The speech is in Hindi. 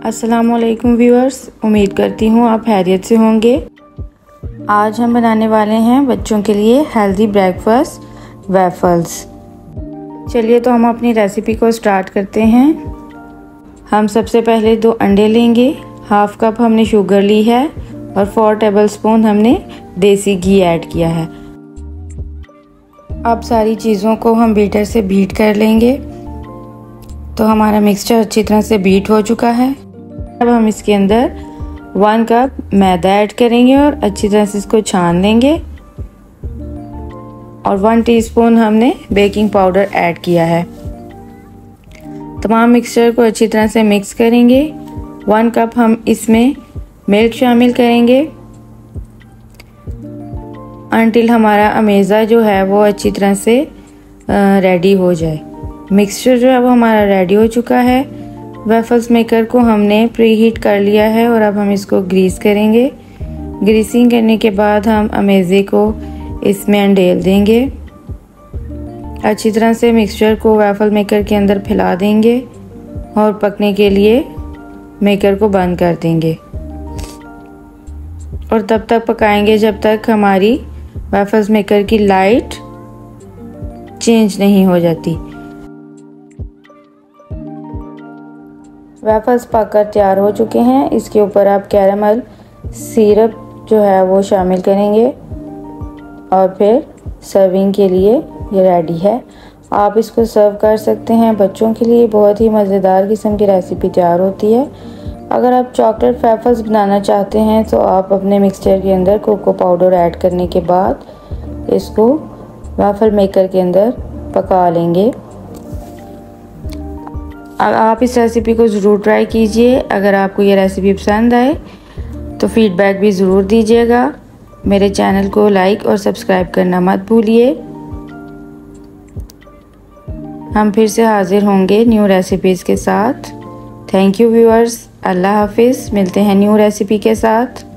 अस्सलामुअलैकुम व्यूअर्स, उम्मीद करती हूँ आप खैरियत से होंगे। आज हम बनाने वाले हैं बच्चों के लिए हेल्दी ब्रेकफास्ट वेफल्स। चलिए तो हम अपनी रेसिपी को स्टार्ट करते हैं। हम सबसे पहले 2 अंडे लेंगे, हाफ कप हमने शुगर ली है और 4 टेबलस्पून हमने देसी घी ऐड किया है। अब सारी चीज़ों को हम बीटर से बीट कर लेंगे। तो हमारा मिक्सचर अच्छी तरह से बीट हो चुका है। अब हम इसके अंदर 1 कप मैदा ऐड करेंगे और अच्छी तरह से इसको छान लेंगे। और 1 टीस्पून हमने बेकिंग पाउडर ऐड किया है। तमाम मिक्सचर को अच्छी तरह से मिक्स करेंगे। 1 कप हम इसमें मिल्क शामिल करेंगे अनटिल हमारा अमेज़ा जो है वो अच्छी तरह से रेडी हो जाए। मिक्सचर जो है वो हमारा रेडी हो चुका है। वेफल्स मेकर को हमने प्री हीट कर लिया है और अब हम इसको ग्रीस करेंगे। ग्रीसिंग करने के बाद हम अमेज़े को इसमें अंडेल देंगे। अच्छी तरह से मिक्सचर को वेफल मेकर के अंदर फैला देंगे और पकने के लिए मेकर को बंद कर देंगे और तब तक पकाएंगे जब तक हमारी वेफल्स मेकर की लाइट चेंज नहीं हो जाती। वेफल्स पककर तैयार हो चुके हैं। इसके ऊपर आप कैरामल सिरप जो है वो शामिल करेंगे और फिर सर्विंग के लिए ये रेडी है। आप इसको सर्व कर सकते हैं। बच्चों के लिए बहुत ही मज़ेदार किस्म की रेसिपी तैयार होती है। अगर आप चॉकलेट वेफल्स बनाना चाहते हैं तो आप अपने मिक्सचर के अंदर कोको पाउडर ऐड करने के बाद इसको वेफल मेकर के अंदर पका लेंगे। आप इस रेसिपी को ज़रूर ट्राई कीजिए। अगर आपको ये रेसिपी पसंद आए तो फीडबैक भी ज़रूर दीजिएगा। मेरे चैनल को लाइक और सब्सक्राइब करना मत भूलिए। हम फिर से हाजिर होंगे न्यू रेसिपीज़ के साथ। Thank you viewers. अल्लाह हाफिज़। मिलते हैं न्यू रेसिपी के साथ।